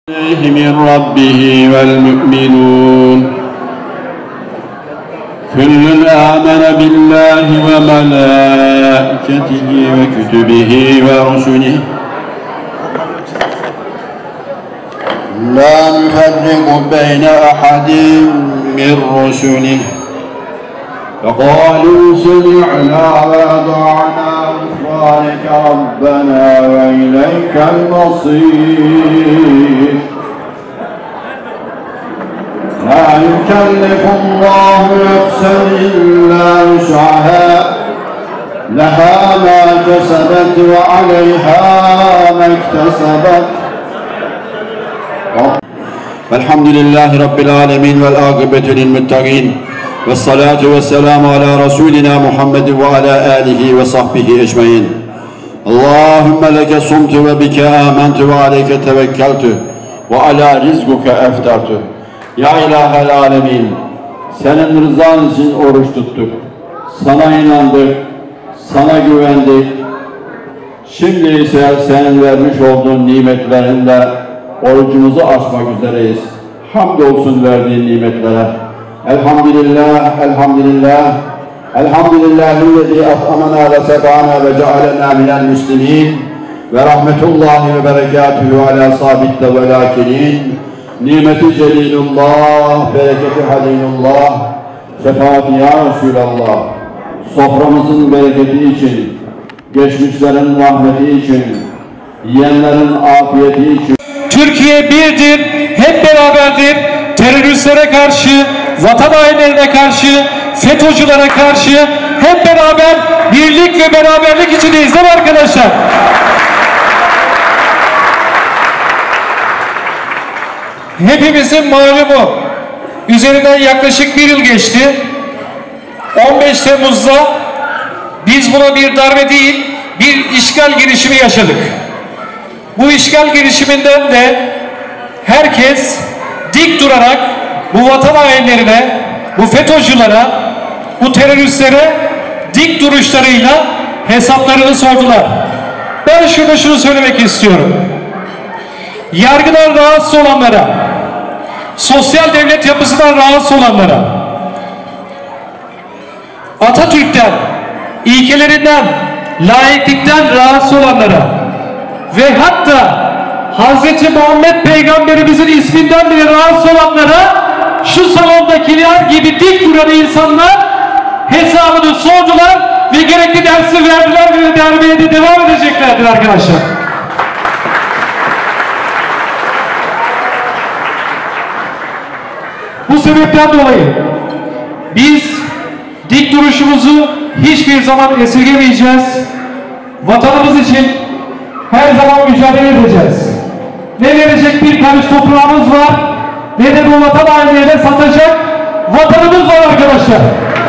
من ربه والمؤمنون كل آمن بالله وملائكته وكتبه ورسله لا نفرق بين أحد من رسله فقالوا سمعنا وأطعنا غفرانك ربنا وإليك المصير لا يكلف الله نفسا إلا وسعها لها ما كسبت وعليها ما اكتسبت والحمد لله رب العالمين والعاقبة للمتقين والصلاة والسلام على رسولنا محمد وعلى آله وصحبه أجمعين اللهم لك صمت وبك آمنت وعليك توكلت وعلى رزقك أفطرت Ya İlahel Alemin, senin rızan için oruç tuttuk, sana inandık, sana güvendik. Şimdi ise senin vermiş olduğun nimetlerinle orucumuzu açmak üzereyiz. Hamdolsun verdiğin nimetlere. Elhamdülillah, elhamdülillah, elhamdülillahillezî at'amana ve sekâna ve cealena minel müslimîn ve rahmetullahi ve berekâtuhu alâ sabitte ve lâkinin. Nimeti celilullah, bereketi halilullah, şefaati ya Resulallah, soframızın bereketi için, geçmişlerin rahmeti için, yiyenlerin afiyeti için. Türkiye birdir, hep beraberdir, teröristlere karşı, vatan hainlerine karşı, FETÖ'cülere karşı hep beraber birlik ve beraberlik içindeyiz değil mi arkadaşlar? Hepimizin malumu, üzerinden yaklaşık bir yıl geçti. 15 Temmuz'da biz buna bir darbe değil, bir işgal girişimi yaşadık. Bu işgal girişiminden de herkes dik durarak bu vatan hainlerine, bu FETÖ'cülere, bu teröristlere dik duruşlarıyla hesaplarını sordular. Ben şurada şunu söylemek istiyorum. Yargıdan rahatsız olanlara, sosyal devlet yapısından rahatsız olanlara, Atatürk'ten, ilkelerinden, laiklikten rahatsız olanlara ve hatta Hz. Muhammed Peygamberimizin isminden bile rahatsız olanlara şu salondakiler gibi dik duran insanlar hesabını sordular ve gerekli dersi verdiler ve derbeye de devam edeceklerdir arkadaşlar. Bu sebepten dolayı biz dik duruşumuzu hiçbir zaman esirgemeyeceğiz. Vatanımız için her zaman mücadele edeceğiz. Ne verecek bir karış toprağımız var, ne de bu vatan hainlerine satacak vatanımız var arkadaşlar.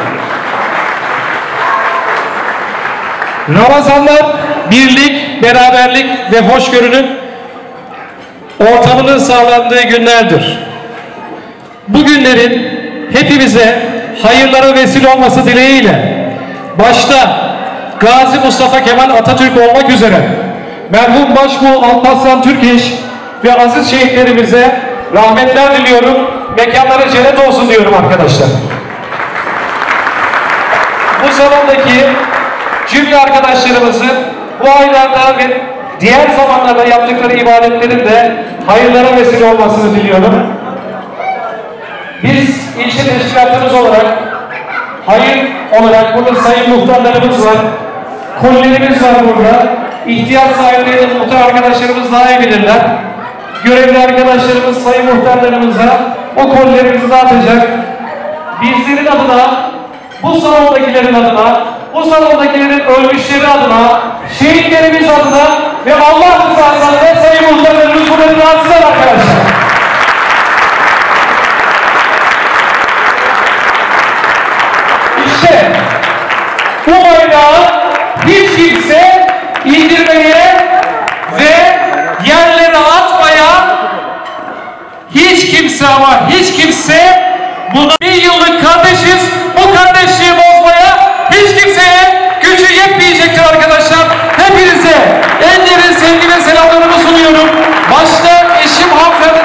Ramazanlar birlik, beraberlik ve hoşgörünün ortamının sağlandığı günlerdir. Bu günlerin hepimize hayırlara vesile olması dileğiyle başta Gazi Mustafa Kemal Atatürk olmak üzere merhum Başbuğ Alparslan Türkeş ve aziz şehitlerimize rahmetler diliyorum. Mekanları cennet olsun diyorum arkadaşlar. Bu salondaki cümle arkadaşlarımızın bu aylarda ve diğer zamanlarda yaptıkları ibadetlerin de hayırlara vesile olmasını diliyorum. Biz ilçe teşkilatımız olarak, hayır olarak burada sayın muhtarlarımız var, kolilerimiz var burada. İhtiyaç sahipleri muhtar arkadaşlarımız daha iyi bilirler. Görevli arkadaşlarımız, sayın muhtarlarımıza o kolilerimizi dağıtacak. Bizlerin adına, bu salondakilerin adına, bu salondakilerin ölmüşleri adına, şehitlerimiz adına ve Allah rızası adına sayın muhtarlarımız bunları dağıtsınlar arkadaşlar. İşte bu bayrağı hiç kimse indirmeye ve yerlere atmaya hiç kimse ama hiç kimse buna bir yıllık kardeşiz, bu kardeşliği bozmaya hiç kimseye gücü yetmeyecektir arkadaşlar. Hepinize en derin sevgi ve selamlarımı sunuyorum. Başta eşim hanımefendi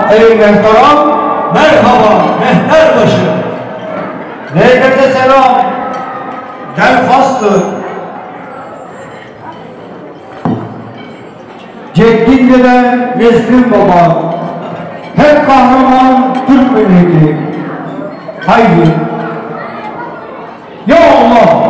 ey mehtaram, merhaba mehterbaşı. Leylete selam, gel faslı. Ceddin dede Nesrin baba, hep kahraman Türk milleti. Haydi, ya Allah!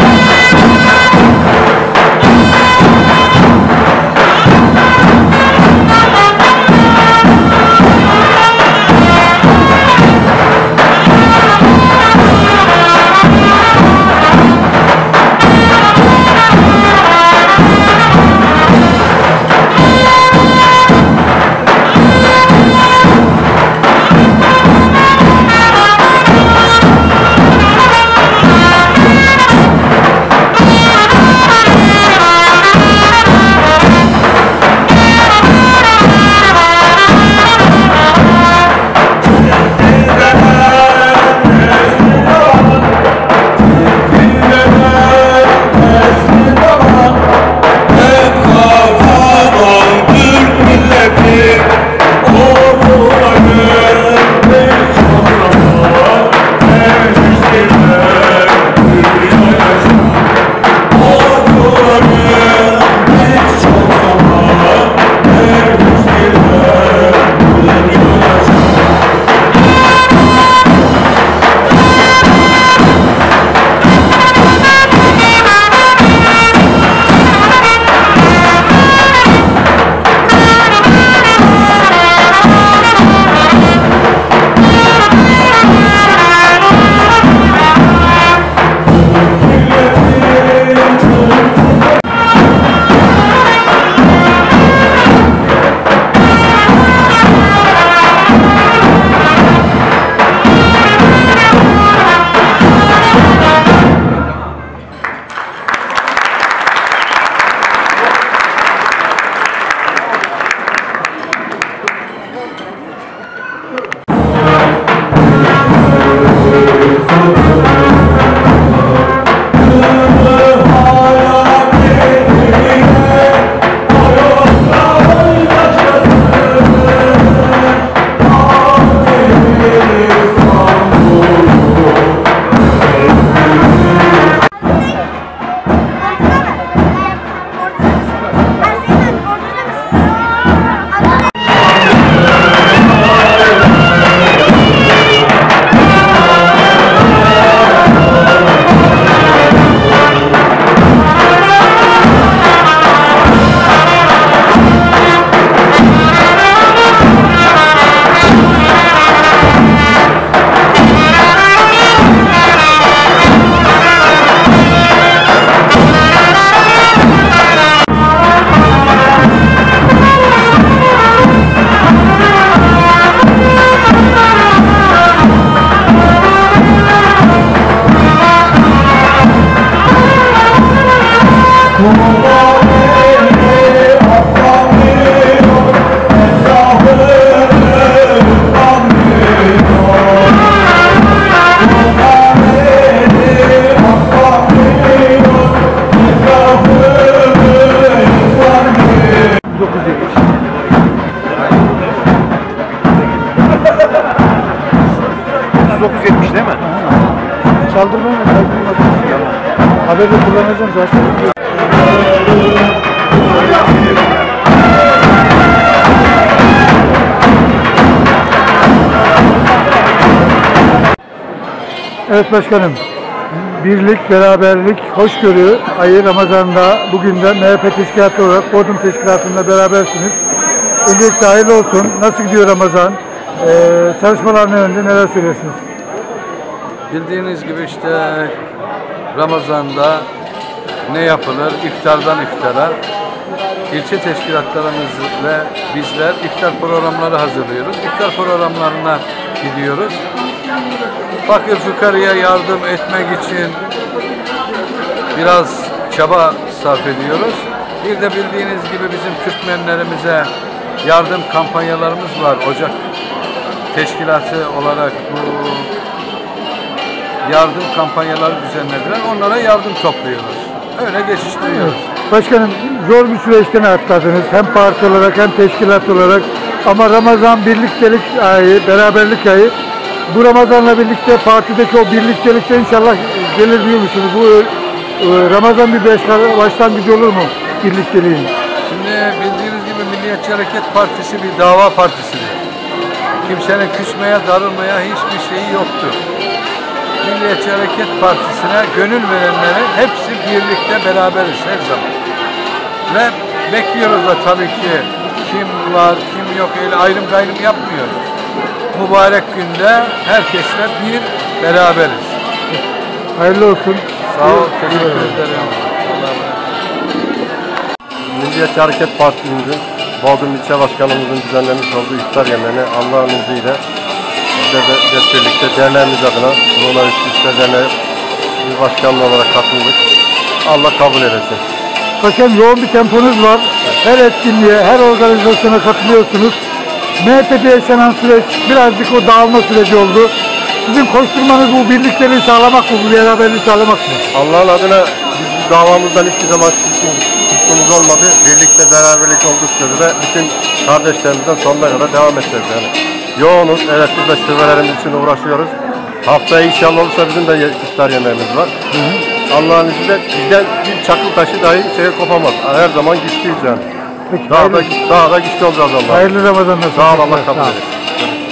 Çaldırmayın, haberde kullanacağım zaten. Evet başkanım, birlik, beraberlik, hoşgörü ayı Ramazan'da bugün de MHP teşkilatı olarak Bodrum Teşkilatı'nda berabersiniz. Öncelikle hayırlı olsun. Nasıl gidiyor Ramazan? Çalışmaların önünde neler söylersiniz? Bildiğiniz gibi işte Ramazan'da ne yapılır? İftardan iftara. İlçe teşkilatlarımızla bizler iftar programları hazırlıyoruz. İftar programlarına gidiyoruz. Fakir fukaraya yardım etmek için biraz çaba sarf ediyoruz. Bir de bildiğiniz gibi bizim Türkmenlerimize yardım kampanyalarımız var. Ocak teşkilatı olarak bu yardım kampanyaları düzenlediler. Onlara yardım topluyoruz. Öyle geçiştiriyoruz. Evet. Başkanım, zor bir süreçten atladınız. Hem parti olarak hem teşkilat olarak Ama Ramazan birliktelik ayı, beraberlik ayı. Bu Ramazan'la birlikte partideki o birliktelikte inşallah gelir diyor musunuz? Bu Ramazan bir başlangıcı olur mu birlikteliğin? Şimdi bildiğiniz gibi Milliyetçi Hareket Partisi bir dava partisidir. Kimsenin küsmeye, darılmaya hiçbir şeyi yoktur. Milliyetçi Hareket Partisi'ne gönül verenlerin hepsi birlikte beraberiz her zaman. Ve bekliyoruz da tabii ki kim var, kim yok, öyle ayrım gayrım yapmıyoruz. Mübarek günde herkesle bir beraberiz. Hayırlı olsun. Sağ ol, teşekkür ederim. Milliyetçi Hareket Partimizin Bodrum İlçe Başkanımızın düzenlemiş olduğu iftar yemeğini Allah'ın izniyle biz de birlikte derneğimiz adına Ruhuna İftar Derneği bir başkanlığı olarak katıldık. Allah kabul eylesin. Paşam yoğun bir temponuz var. Her etkinliğe, her organizasyona katılıyorsunuz. MHP'de yaşanan süreç birazcık o dağılma süreci oldu. Sizin koşturmanız bu birlikteliği sağlamak mı, bu beraberliği sağlamak mı? Allah'ın adına biz bu davamızdan hiçbir zaman kuşkumuz olmadı. Birlikte beraberlik olduğu sürede bütün kardeşlerimizden sonuna kadar devam edeceğiz yani. Yoğunuz, evet biz de şubelerimiz için uğraşıyoruz. Haftaya inşallah olursa bizim de iftar yemeğimiz var. Allah'ın izniyle bizden bir çakıl taşı dahi şeye kopamaz. Her zaman güçlüyüz yani. Peki, Daha da güçlü olacağız Allah'a. Hayırlı Ramazanlar. Sağ ol, Allah kabul eylesin.